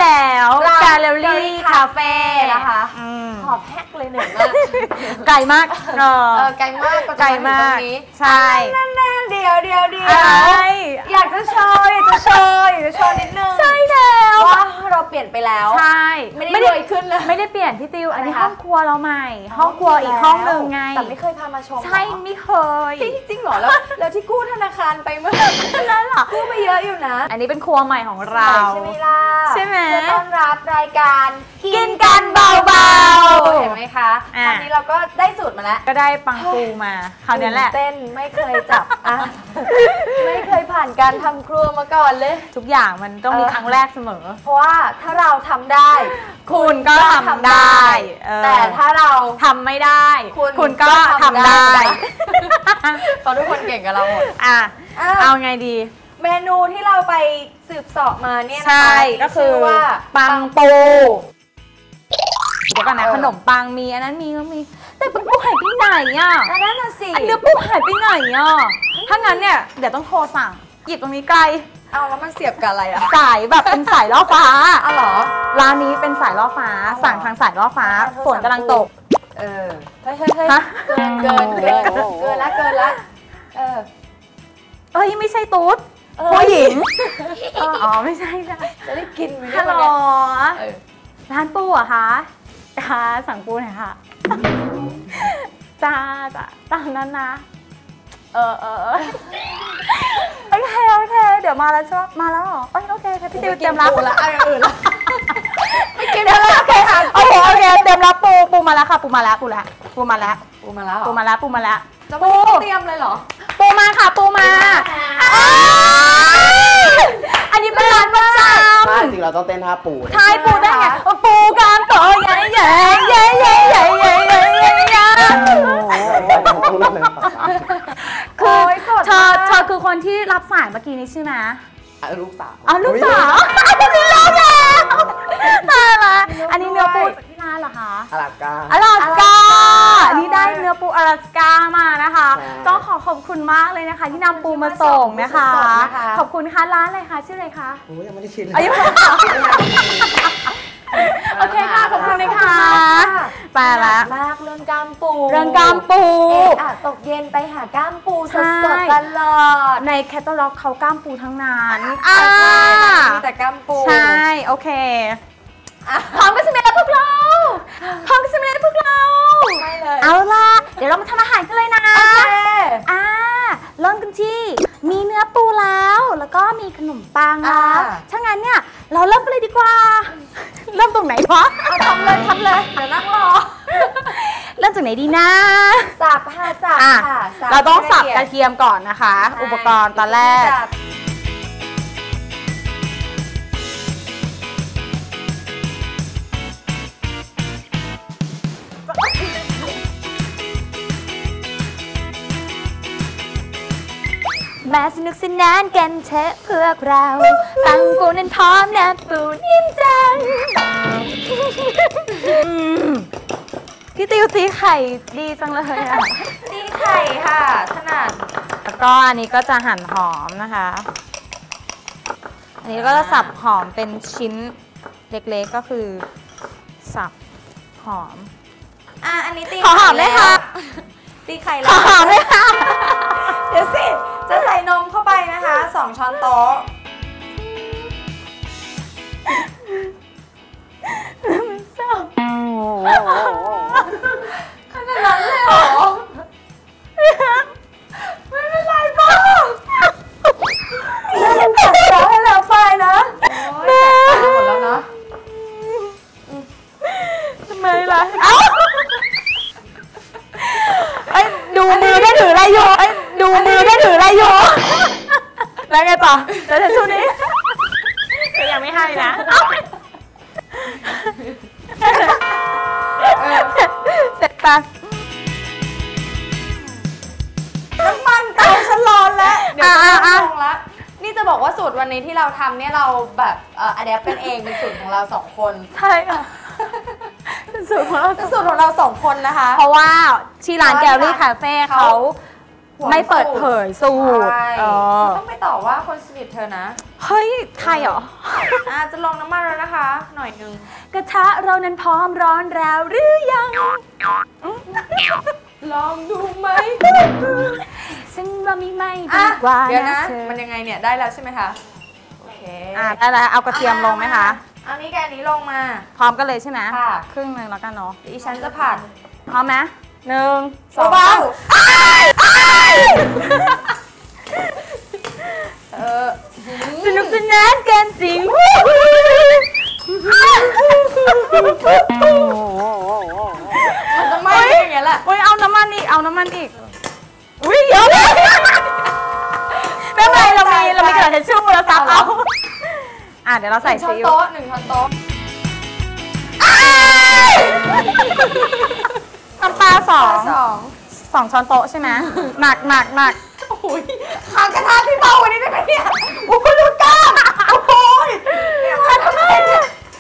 แล้วแกลเลอรี่คาเฟ่นะคะขอแพ็กเลยหนึ่งมากไกลมากไกลมากไกลมากใช่นั่นเดี๋ยวอยากจะโชว์นิดนึงใช่แล้วว่าเราเปลี่ยนไปแล้วใช่ไม่ได้ขึ้นเลยไม่ได้เปลี่ยนพี่ติวอันนี้ห้องครัวเราใหม่ห้องครัวอีกห้องหนึ่งไงแต่ไม่เคยพามาชมใช่ไม่เคยจริงเหรอแล้วที่กู้ธนาคารไปเมื่อนั้นหรอกู้ไปเยอะอยู่นะอันนี้เป็นครัวใหม่ของเราใช่ไหมล่ะใช่ไหมต้อนรับรายการกินกันเบาๆเห็นไหมคะตอนนี้เราก็ได้สูตรมาแล้วก็ได้ปังปูมาคราวนี้แหละเต้นไม่เคยจับไม่เคยผ่านการทำครัวมาก่อนเลยทุกอย่างมันต้องมีครั้งแรกเสมอเพราะว่าถ้าเราทำได้คุณก็ทำได้แต่ถ้าเราทำไม่ได้คุณก็ทำได้เพราะทุกคนเก่งกับเราหมดเอาไงดีเมนูที่เราไปสืบเสาะมาเนี่ยใช่ก็คือว่าปังปูเดี๋ยวก่อนนะขนมปังมีอันนั้นมีแต่ปังปูหายไปไหนอ่ะนั่นน่ะสิเนื้อปูหายไปไหนอ่ะถ้างั้นเนี่ยเดี๋ยวต้องโทรสั่งหยิบตรงนี้ไกลเอาแล้วมันเสียบกับอะไรอ่ะสายแบบเป็นสายล่อฟ้าเหรอร้านนี้เป็นสายล่อฟ้าสั่งทางสายล่อฟ้าฝนกำลังตกเฮ้ยเกินละไม่ใช่ตุ๊ดผู้หญิงอ๋อไม่ใช่จ้ะจะได้กินไหมฮัลโหลร้านปูอะคะค่ะสั่งปูหน่อยค่ะจ้าตามนั้นนะโอเคเดี๋ยวมาแล้วใช่ไหมมาแล้วเหรอโอเคพี่ติวเตรียมรับแล้วอะไรอื่นละไม่กินแล้วโอเคค่ะโอเคเตรียมรับปูมาแล้วค่ะปูมาแล้วจะปูเตรียมเลยเหรอปูมาค่ะปูมาอันนี้เป็นร้านประจำจริงเราต้องเต้นท่าปูใช่ปูได้ไงปูกลางโต๊ะใหญ่คือเธอคือคนที่รับสายเมื่อกี้นี้ใช่ไหมลูกสาวลูกสาวอันนี้รู้แล้วตายละอันนี้เนื้อปูจากที่ร้านเหรอคะอลาสก้าอันนี้ได้เนื้อปูอลาสก้ามานะคะต้องขอบคุณมากเลยนะคะที่นำปูมาส่งนะคะขอบคุณค่ะร้านอะไรคะชื่ออะไรคะยังไม่ได้ชิมเลยโอเคค่ะขอบคุณนะคะไปละมากเรื่องกล้ามปูตกเย็นไปหากล้ามปูสดๆตลอดในแคตตาล็อกเขากล้ามปูทั้งนั้นมีแต่กล้ามปูใช่โอเคพร้อมกันใช่ไหมล่ะพวกเราใช่เลยเอาล่ะเดี๋ยวเรามาทำอาหารกันเลยนะเริ่มกันที่มีเนื้อปูแล้วก็มีขนมปังแล้วถ้างั้นเนี่ยเราเริ่มกันเลยดีกว่าเริ่มตรงไหนวะทำเลยเดี๋ยวนั่งรอเริ่มจากไหนดีนะสับค่ะเราต้องสับกระเทียมก่อนนะคะอุปกรณ์ตอนแรกมาสนุกสนานกันเถอะเพื่อเราปังปูนั้นพร้อมนะปูนิ่มจังพี่ติวตีไข่ดีจังเลยอ่ะตีไข่ค่ะถนัดแล้วก็อันนี้ก็จะหั่นหอมนะคะอันนี้ก็จะสับหอมเป็นชิ้นเล็กๆก็คือสับหอมอันนี้ตีหอมเลยค่ะตีไข่แล้วหอมเลยค่ะเดี๋ยวสิจะใส่นมเข้าไปนะคะ2 ช้อนโต๊ะขนาดนั้นเลยเหรอไม่เป็นไรป่ะแล้วมันตัดแล้วให้แล้วไปนะแม่หมดแล้วนะทำไมล่ะดูมือได้ถืออะไรอยู่แล้วไงต่อแล้วในช่วงนี้ก็ยังไม่ให้นะเสร็จปะน้ำมันเตาฉันร้อนแล้วเดี๋ยวจะลงแล้วนี่จะบอกว่าสูตรวันนี้ที่เราทำเนี่ยเราแบบอะแดปกันเองเป็นสูตรของเรา2 คนใช่ค่ะเป็นสูตรของเรา2 คนนะคะเพราะว่าที่ร้านแกลลี่คาเฟ่เขาไม่เปิดเผยสูตรต้องไปต่อว่าคนสนิทเธอนะเฮ้ยใครเหรอจะลงน้ำมันแล้วนะคะ หน่อยนึงกระทะเรานั้นพร้อมร้อนแล้วหรือยังลองดูไหมฉันว่ามีไม่ดีกว่าเดี๋ยวนะเธอมันยังไงเนี่ยได้แล้วใช่ไหมคะโอเคได้แล้วเอากระเทียมลงไหมคะเอานี้กับอันนี้ลงมาพร้อมกันเลยใช่ไหมค่ะครึ่งหนึ่งแล้วกันเนาะดิฉันจะผัดพร้อมไหม1 2 เบาสนุกสนานกันจริงมันจะไหม้ได้อย่างเงี้ยแหละเฮ้ยเอาน้ำมันอีกอุ้ยเยอะเลยไม่เป็นไรเรามีกระดาษทิชชู่เราซับเอาเดี๋ยวเราใส่ช้อนซีอิ๊วโต๊ะ1 ช้อนโต๊ะน้ำปลาสอง 2 ช้อนโต๊ะใช่ไหมหนักโอ้ยขางกระทะที่เบากว่านี้ได้ไหมเนี่ยโอ้ยดูกล้ามโอ้ยเนี่ยมาทำไมเนี่ย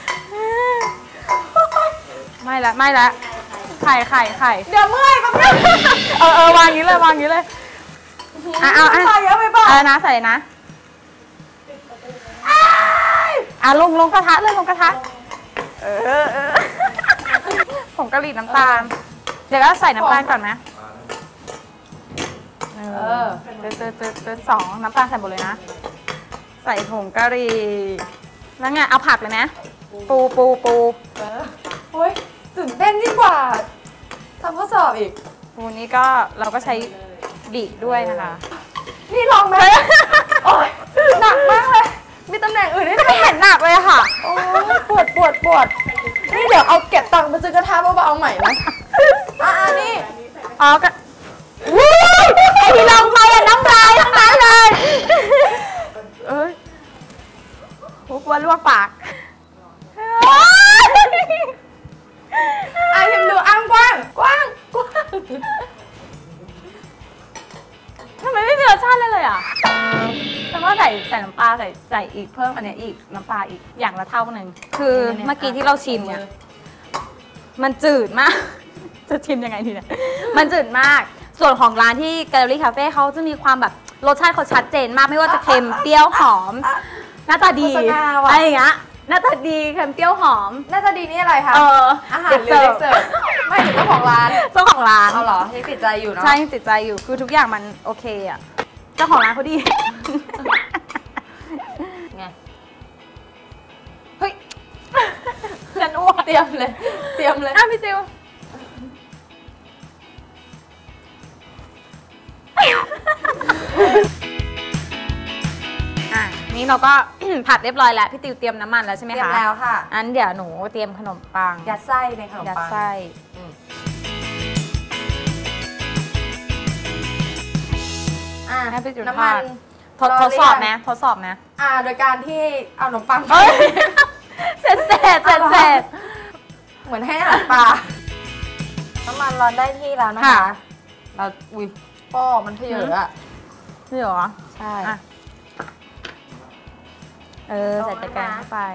ไม่ละไข่เดี๋ยวเมื่อยแป๊บนึงวางงี้เลยเอาใส่เยอะไปเปล่านะใส่นะลงกระทะเลยลงกระทะผงกะหรี่น้ำตาลเดี๋ยวก็ใส่น้ำตาลก่อนไหม2น้ำตาลใส่หมดเลยนะ ใส่ผงกะหรี่แล้วไงเอาผักเลยไหมปูโอ้ยตื่นเต้นยิ่งกว่าทำข้อสอบอีกปูนี้ก็เราก็ใช้บีบด้วยนะคะนี่ลองไหมโอ้ยหนักมากเลยมีตำแหน่งอื่นได้ไหมไม่เห็นหนักเลยค่ะโอ้ยปวดนี่เดี๋ยวเอาเก็บตังค์ไปซื้อกระทะเบาๆใหม่นะนี่ก็ไอที่ลงไปน้ำลายทั้งนั้นเลยกลัวลวกปากพิมดูอ้างกว้างทำไมไม่มีรสชาติเลยอ่ะแต่ว่าใส่น้ำปลาใส่อีกเพิ่มอันนี้อีกน้ำปลาอีกอย่างละเท่านึงคือเมื่อกี้ที่เราชิมเนี่ยมันจืดมาก จะชิมยังไงดีเนี่ยมันจืดมากส่วนของร้านที่แกลเลอรี่คาเฟ่เขาจะมีความแบบรสชาติเขาชัดเจนมากไม่ว่าจะเค็มเปรี้ยวหอมหน้าตาดีอะไรอย่างเงี้ยหน้าตาดีเค็มเปรี้ยวหอมหน้าตาดีนี่อะไรคะอาหารหรือเด็กเสิร์ฟไม่ถึงเจ้าของร้านเจ้าของร้านเอาเหรอยังติดใจอยู่เนาะใช่ยังติดใจอยู่คือทุกอย่างมันโอเคอ่ะเจ้าของร้านเขาดีไงเฮ้ยฉันอ้วกเตรียมเลยพี่ติวนี่เราก็ ผัดเรียบร้อยแล้วพี่ติวเตรียมน้ำมันแล้วใช่ไหมคะเตรียมแล้วค่ะอันเดี๋ยวหนูเตรียมขนมปังยัดไส้ในขนมยัดปังไส้ให้พี่ติวน้ำมันทดสอบนะโดยการที่เอาขนมปังเสร็จเหมือนให้อาหารปลาน้ำมันร้อนได้ที่แล้วนะคะเราป้อมันเพเยอะอ่ะนี่เหรอใช่ใส่ตะแกรงเข้าไป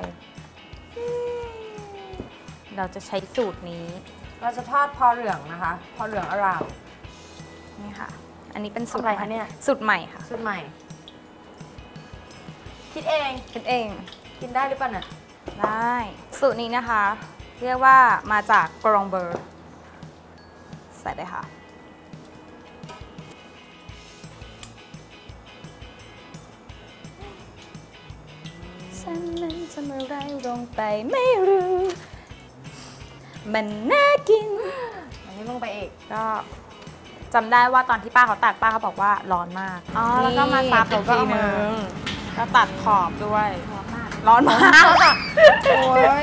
เราจะใช้สูตรนี้เราจะทอดพอเหลืองนะคะ พอเหลืองอร่ามนี่ค่ะ อันนี้เป็นสูตรอะไรคะเนี่ยสูตรใหม่ค่ะสูตรใหม่ คิดเอง กินได้หรือเปล่าเนี่ยได้สูตรนี้นะคะ เรียกว่ามาจากกรองเบอร์ใส่เลยค่ะฉันนั้นทำอะไรลงไปไม่รู้มันน่ากินอันนี้ลงไปอีกก็จำได้ว่าตอนที่ป้าเขาตักป้าเขาบอกว่าร้อนมากแล้วก็มาซับอีกทีนึงก็ตัดขอบด้วยร้อนมากโอ้ย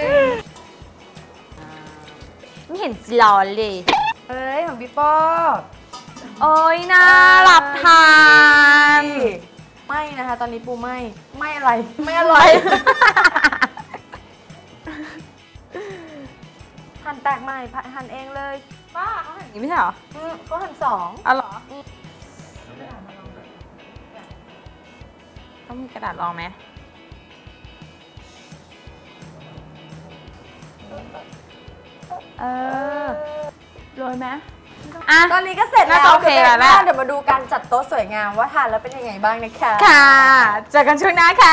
ไม่เห็นร้อนเลยเอ้ยของพี่ป้อโอ้ยน่ารับทานไม่นะคะ ตอนนี้ปูไม่อะไร ไม่อร่อย หั่นแตกใหม่หั่นเองเลยป้าเขาหั่นนี่ไม่ใช่เหรอเขาหั่น2 อ๋อเหรอต้องมีกระดาษรองไหมโรยไหมอ่ะตอนนี้ก็เสร็จแล้วน่าจะโอเคแล้วแหละเดี๋ยวมาดูการจัดโต๊ะสวยงามว่าทานแล้วเป็นยังไงบ้างนะคะค่ะ เจอกันช่วงหน้าค่ะ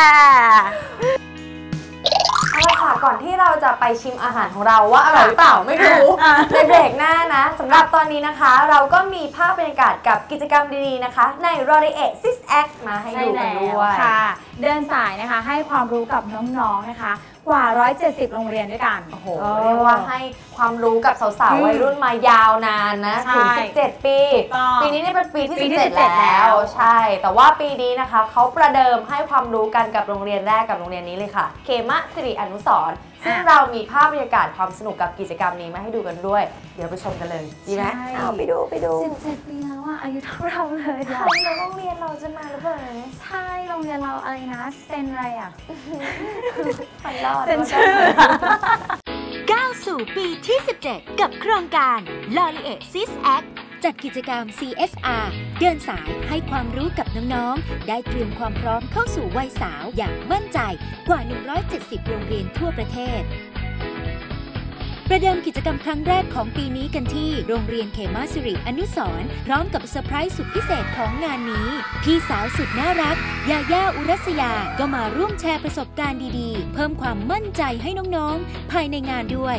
เอาละค่ะก่อนที่เราจะไปชิมอาหารของเราว่าอร่อยหรือเปล่าไม่รู้อ่ะในเบรกหน้านะสำหรับตอนนี้นะคะ เราก็มีภาพบรรยากาศกับกิจกรรมดีๆนะคะใน L'Oreal 6X มาให้ดูกันด้วยค่ะ เดินสายนะคะให้ความรู้กับน้องๆนะคะ กว่า 170 โรงเรียนด้วยกันโอ้โหเรียกว่าให้ความรู้กับสาวๆวัยรุ่นมายาวนานนะใช่ถึง 17 ปีถูกต้องปีนี้เนี่ยเป็นปีที่ปีที่ 17 17 แล้วแล้วใช่ แต่ว่าปีนี้นะคะเขาประเดิมให้ความรู้กันกับโรงเรียนแรกกับโรงเรียนนี้เลยค่ะเขมะสิริอนุสรณ์ซึ่งเรามีภาพบรรยากาศความสนุกกับกิจกรรมนี้มาให้ดูกันด้วย เดี๋ยวไปชมกันเลยดีไหมใช่เอาไปดู 17 ปีแล้วอะอายุเท่าเราเลยอะแล้วโรงเรียนเราจะมาหรือเปล่าใช่โรงเรียนเราอะไรนะเซนอะไรอะฝันรอดเซนชื่อก้าวสู่ปีที่ 17 กับโครงการ L'Oreal 6X จัดกิจกรรม CSR เดินสายให้ความรู้กับน้องๆ ได้เตรียมความพร้อมเข้าสู่วัยสาวอย่างมั่นใจกว่า 170 โรงเรียนทั่วประเทศ ประเดิมกิจกรรมครั้งแรกของปีนี้กันที่โรงเรียนเขมาสิริอนุสรณ์พร้อมกับเซอร์ไพรส์สุดพิเศษของงานนี้ พี่สาวสุดน่ารักยาย่าอุรัสยาก็มาร่วมแชร์ประสบการณ์ดีๆ เพิ่มความมั่นใจให้น้องๆ ภายในงานด้วย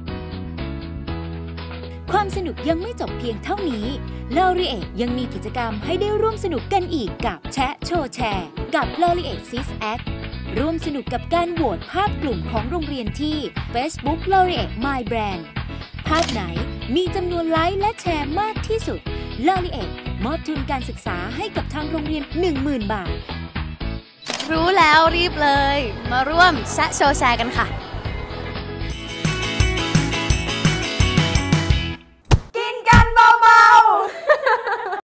ความสนุกยังไม่จบเพียงเท่านี้ L'Oreal ยังมีกิจกรรมให้ได้ร่วมสนุกกันอีกกับแชะโชว์แชร์กับ L'Oreal 6X ร่วมสนุกกับการโหวตภาพกลุ่มของโรงเรียนที่ Facebook L'Oreal My Brand ภาพไหนมีจำนวนไลค์และแชร์มากที่สุด L'Oreal มอบทุนการศึกษาให้กับทางโรงเรียน 10,000 บาทรู้แล้วรีบเลย มาร่วมแชะโชว์แชร์กันค่ะ